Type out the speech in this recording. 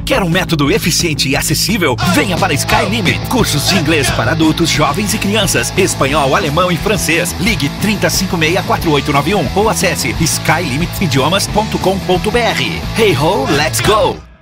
Quer um método eficiente e acessível? Venha para Sky Limit. Cursos de inglês para adultos, jovens e crianças. Espanhol, alemão e francês. Ligue 3056-4891 ou acesse skylimitidiomas.com.br. Hey ho, let's go!